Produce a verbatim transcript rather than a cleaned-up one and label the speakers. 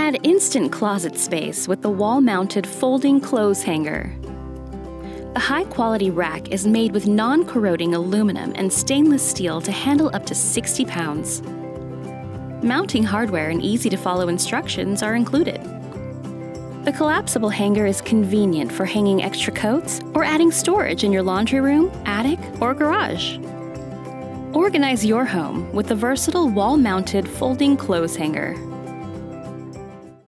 Speaker 1: Add instant closet space with the wall-mounted folding clothes hanger. The high-quality rack is made with non-corroding aluminum and stainless steel to handle up to sixty pounds. Mounting hardware and easy-to-follow instructions are included. The collapsible hanger is convenient for hanging extra coats or adding storage in your laundry room, attic, or garage. Organize your home with the versatile wall-mounted folding clothes hanger.